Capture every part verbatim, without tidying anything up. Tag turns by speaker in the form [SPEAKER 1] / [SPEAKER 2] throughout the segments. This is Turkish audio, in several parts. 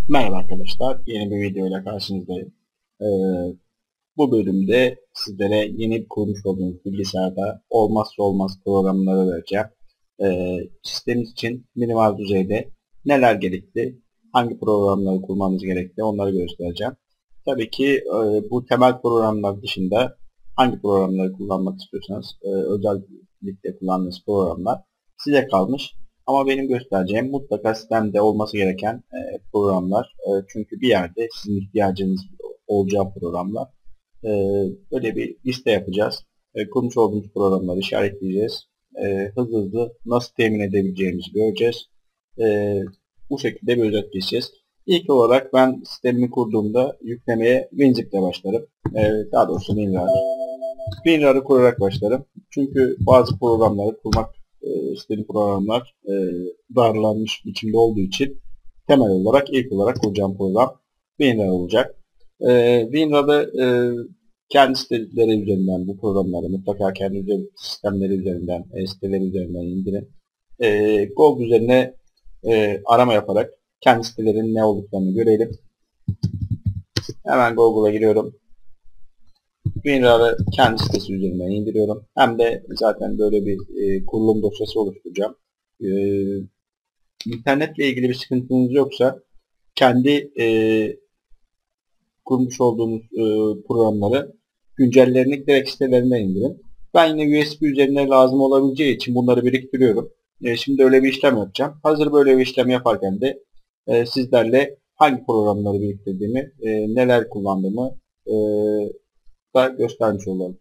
[SPEAKER 1] Merhaba arkadaşlar, yeni bir video ile karşınızdayım. Ee, bu bölümde sizlere yeni kurmuş olduğunuz bilgisayarda olmazsa olmaz programları vereceğim. Ee, sistemimiz için minimal düzeyde neler gerekli, hangi programları kurmamız gerekli onları göstereceğim. Tabii ki e, bu temel programlar dışında hangi programları kullanmak istiyorsanız, e, özellikle kullandığınız programlar size kalmış. Ama benim göstereceğim mutlaka sistemde olması gereken e, programlar. E, çünkü bir yerde sizin ihtiyacınız olacağı programlar. E, böyle bir liste yapacağız. E, kurmuş olduğumuz programları işaretleyeceğiz. E, hızlı hızlı nasıl temin edebileceğimizi göreceğiz. E, bu şekilde bir özet geçeceğiz. İlk olarak ben sistemimi kurduğumda yüklemeye WinZip ile başlarım. E, daha doğrusu WinRAR. WinRAR'ı kurarak başlarım. Çünkü bazı programları kurmak e, istediğim programlar e, darlanmış biçimde olduğu için temel olarak ilk olarak kuracağım program WinRAR olacak. E, WinRAR'ı e, kendi siteleri üzerinden bu programları mutlaka kendi sistemleri üzerinden, e, siteleri üzerinden indirin. E, Google üzerine e, arama yaparak kendi sitelerinin ne olduklarını görelim. Hemen Google'a giriyorum. WinRAR'ı kendi sitesi üzerinden indiriyorum. Hem de zaten böyle bir e, kurulum dosyası oluşturacağım. E, internetle ilgili bir sıkıntınız yoksa kendi e, kurmuş olduğunuz e, programları güncellerini direkt sitelerinden indirin. Ben yine U S B üzerine lazım olabileceği için bunları biriktiriyorum. E, şimdi öyle bir işlem yapacağım. Hazır böyle bir işlem yaparken de e, sizlerle hangi programları biriktirdiğimi, e, neler kullandığımı e, da göstermiş olalım.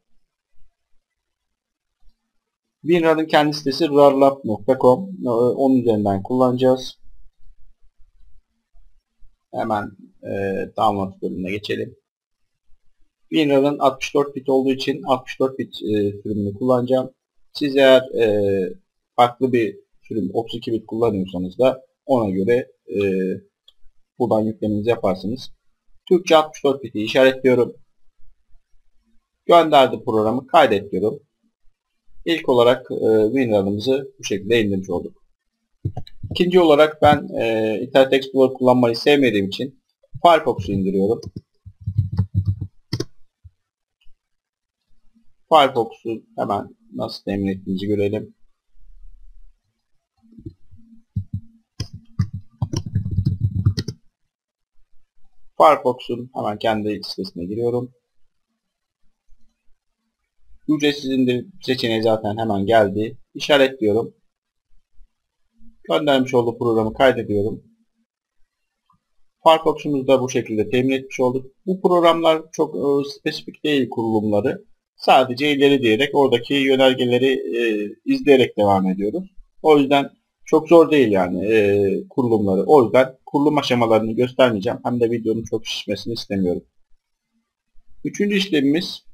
[SPEAKER 1] WinRAR'ın kendi sitesi rarlab nokta com. Onun üzerinden kullanacağız. Hemen e, download bölümüne geçelim. WinRAR'ın altmış dört bit olduğu için altmış dört bit e, sürümünü kullanacağım. Siz eğer e, farklı bir sürüm otuz iki bit kullanıyorsanız da ona göre e, buradan yüklemenizi yaparsınız. Türkçe altmış dört biti işaretliyorum. Gönderdi programı kaydet diyorum. İlk olarak e, WinRAR'ımızı bu şekilde indirmiş olduk. İkinci olarak ben e, Internet Explorer kullanmayı sevmediğim için Firefox'u indiriyorum. Firefox'u hemen nasıl temin ettiğimizi görelim. Firefox'un hemen kendi sitesine giriyorum. Ücretsiz indir seçeneği zaten hemen geldi. İşaretliyorum. Göndermiş olduğu programı kaydediyorum. Firefox'umuzu da bu şekilde temin etmiş olduk. Bu programlar çok e, spesifik değil kurulumları. Sadece ileri diyerek oradaki yönergeleri e, izleyerek devam ediyoruz. O yüzden çok zor değil yani e, kurulumları. O yüzden kurulum aşamalarını göstermeyeceğim. Hem de videonun çok şişmesini istemiyorum. Üçüncü işlemimiz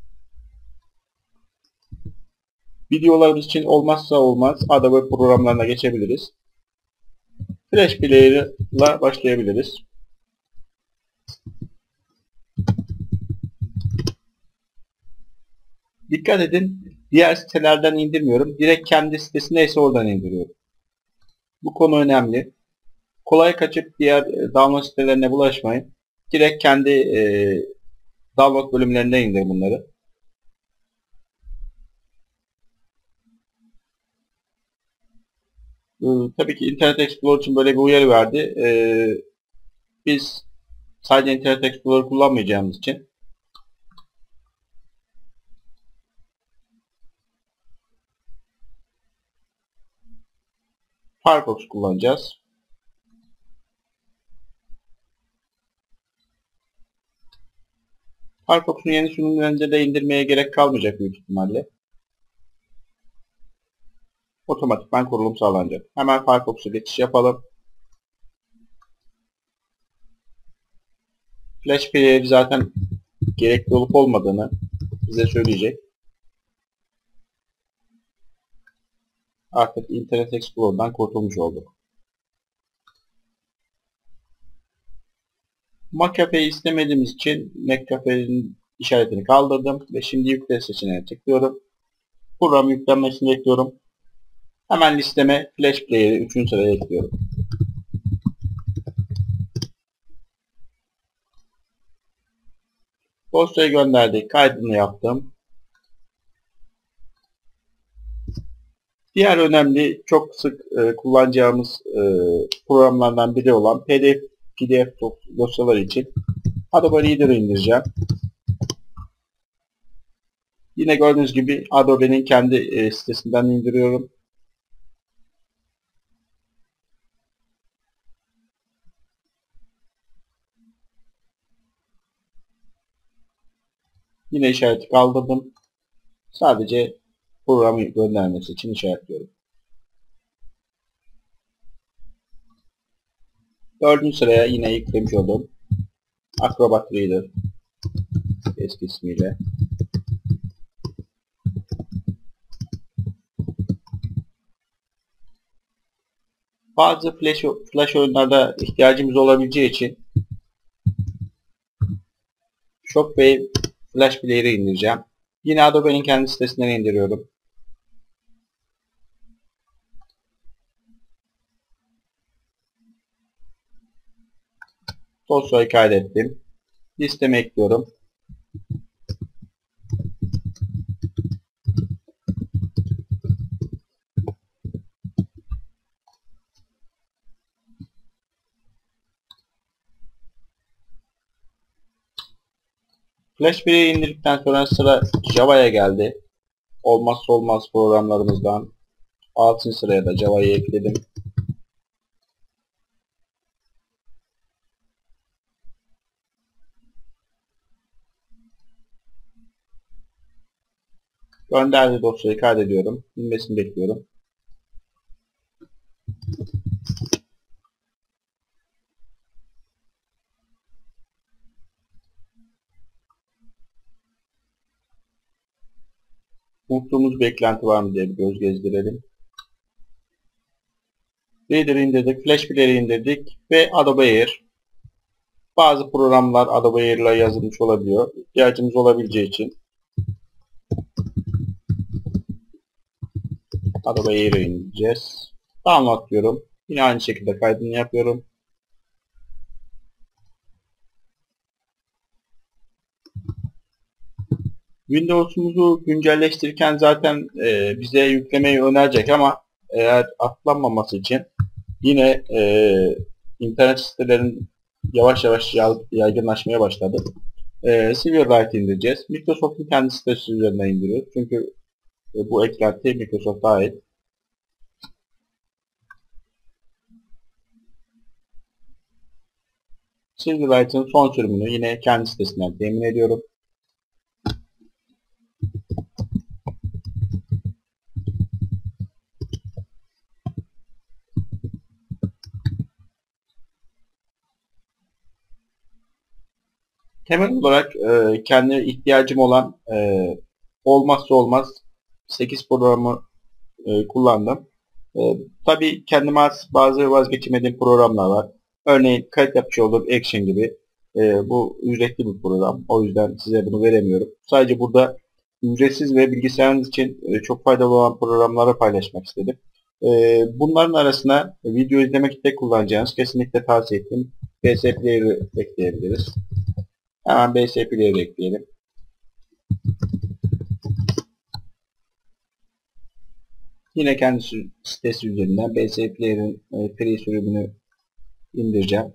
[SPEAKER 1] videolarımız için olmazsa olmaz Adobe programlarına geçebiliriz. Flash Player ile başlayabiliriz. Dikkat edin, diğer sitelerden indirmiyorum. Direkt kendi sitesi neyse oradan indiriyorum. Bu konu önemli. Kolay kaçıp diğer download sitelerine bulaşmayın. Direkt kendi e, download bölümlerinden indirin bunları. E, tabii ki Internet Explorer için böyle bir uyarı verdi. E, biz sadece Internet Explorer kullanmayacağımız için Firefox kullanacağız. Firefox'un yeni sürümlerinde de indirmeye gerek kalmayacak büyük ihtimalle. Otomatikman kurulum sağlanacak. Hemen Firefox'a geçiş yapalım. Flash Player zaten gerekli olup olmadığını bize söyleyecek. Artık Internet Explorer'dan kurtulmuş olduk. McAfee'yi istemediğimiz için McAfee'nin işaretini kaldırdım ve şimdi yükle seçeneğine tıklıyorum. Program yüklenmesini bekliyorum. Hemen listeme Flash Player'i üçüncü sıraya ekliyorum. Dosyayı gönderdik. Kaydını yaptım. Diğer önemli, çok sık e, kullanacağımız e, programlardan biri olan P D F, P D F dosyalar için Adobe Reader'ı indireceğim. Yine gördüğünüz gibi Adobe'nin kendi e, sitesinden indiriyorum. Yine işareti kaldırdım. Sadece programı göndermesi için işaretliyorum. Dördüncü sıraya yine yüklemiş olduğum Acrobat Reader eski ismiyle. Bazı flash, flash oyunlarda ihtiyacımız olabileceği için Shockwave Flash Player'ı indireceğim. Yine Adobe'nin kendi sitesinden indiriyorum. Dosyayı kaydettim. Listeme ekliyorum. Flash Player'ı indirdikten sonra sıra Java'ya geldi. Olmazsa olmaz programlarımızdan altıncı sıraya da Java'yı ekledim. Gönderdiği dosyayı kaydediyorum. İnmesini bekliyorum. Unuttuğumuz bir eklenti var mı diye bir göz gezdirelim. Reader'ı indirdik, Flash Player'ı indirdik ve Adobe Air. Bazı programlar Adobe Air ile yazılmış olabiliyor. İhtiyacımız olabileceği için Adobe Air'ı indireceğiz. Download diyorum. Yine aynı şekilde kaydını yapıyorum. Windows'umuzu güncelleştirirken zaten e, bize yüklemeyi önerecek ama eğer atlanmaması için yine e, internet sitelerin yavaş yavaş yaygınlaşmaya başladı. E, Silverlight indireceğiz. Microsoft'un kendi sitesi üzerinden indiriyoruz. Çünkü e, bu eklenti Microsoft'a ait. Silverlight'ın son sürümünü yine kendi sitesinden temin ediyorum. Temel olarak e, kendi ihtiyacım olan e, olmazsa olmaz sekiz programı e, kullandım. E, tabii kendime has bazı vazgeçemediğim programlar var. Örneğin kayıt yapmış olduğum Action gibi. E, bu ücretli bir program. O yüzden size bunu veremiyorum. Sadece burada ücretsiz ve bilgisayarınız için e, çok faydalı olan programları paylaşmak istedim. E, bunların arasına video izlemek için kullanacağınız kesinlikle tavsiye ettiğim B S Player'ı ekleyebiliriz. Hemen B S Player'ı ekleyelim. Yine kendi sitesi üzerinden B S Player'ın e, free sürümünü indireceğim.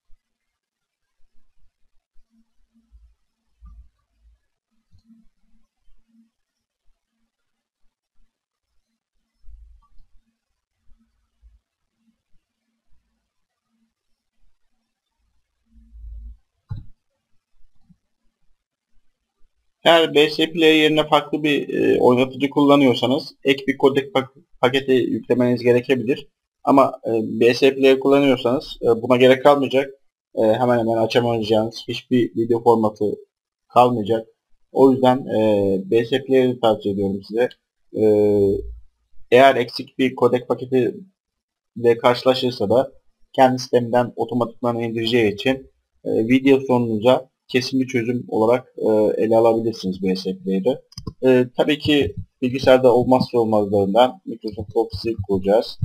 [SPEAKER 1] Eğer B S Player yerine farklı bir e, oynatıcı kullanıyorsanız ek bir kodek pak paketi yüklemeniz gerekebilir. Ama e, B S Player kullanıyorsanız e, buna gerek kalmayacak. E, hemen hemen açamayacağınız hiçbir video formatı kalmayacak. O yüzden e, B S Player'ı tavsiye ediyorum size. E, eğer eksik bir kodek paketi ile karşılaşırsa da kendi sisteminden otomatikman indireceği için e, video sorunuza kesin bir çözüm olarak e, ele alabilirsiniz B S Player'ı. E, tabii ki bilgisayarda olmazsa olmazlarından Microsoft Office'i kuracağız.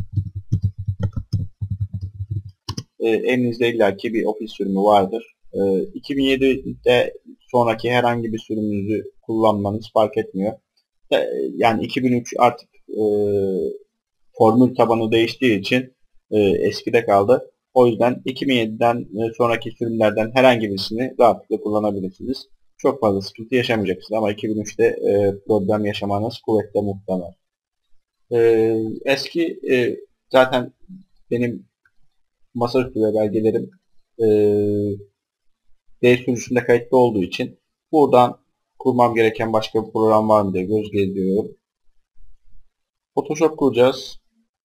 [SPEAKER 1] E, elinizde illaki bir Office sürümü vardır. E, iki bin yedide sonraki herhangi bir sürümünüzü kullanmanız fark etmiyor. E, yani iki bin üç artık e, formül tabanı değiştiği için e, eskide kaldı. O yüzden iki bin yediden e, sonraki sürümlerden herhangi birisini rahatlıkla kullanabilirsiniz. Çok fazla sıkıntı yaşamayacaksınız ama iki bin üçte e, problem yaşamanız kuvvetle muhtemel. E, eski e, zaten benim masaüstü ve belgelerim e, D sürücüsünde kayıtlı olduğu için buradan kurmam gereken başka bir program var mı diye göz gezdiriyorum. Photoshop kuracağız.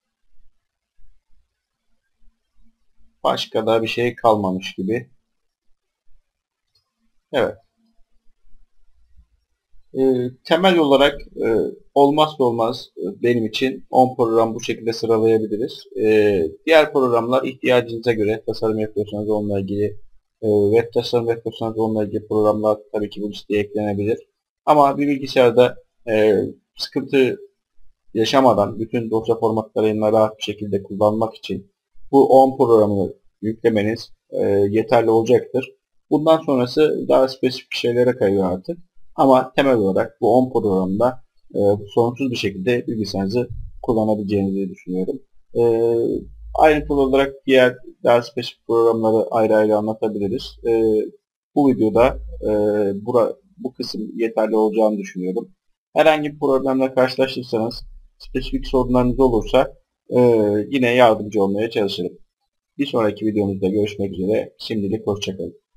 [SPEAKER 1] Başka da bir şey kalmamış gibi. Evet. E, temel olarak e, olmazsa olmaz e, benim için on program bu şekilde sıralayabiliriz. E, diğer programlar ihtiyacınıza göre tasarım yapıyorsanız onunla ilgili e, web tasarım yapıyorsanız onunla ilgili programlar tabii ki bu listeye eklenebilir. Ama bir bilgisayarda e, sıkıntı yaşamadan bütün dosya formatlarını rahat bir şekilde kullanmak için bu on programını yüklemeniz e, yeterli olacaktır. Bundan sonrası daha spesifik şeylere kayıyor artık. Ama temel olarak bu on programda e, sorunsuz bir şekilde bilgisayarınızı kullanabileceğinizi düşünüyorum. E, ayrıntılı olarak diğer daha spesifik programları ayrı ayrı anlatabiliriz. E, bu videoda e, bura, bu kısım yeterli olacağını düşünüyorum. Herhangi bir problemle karşılaşırsanız, spesifik sorunlarınız olursa e, yine yardımcı olmaya çalışırım. Bir sonraki videomuzda görüşmek üzere. Şimdilik hoşça kalın.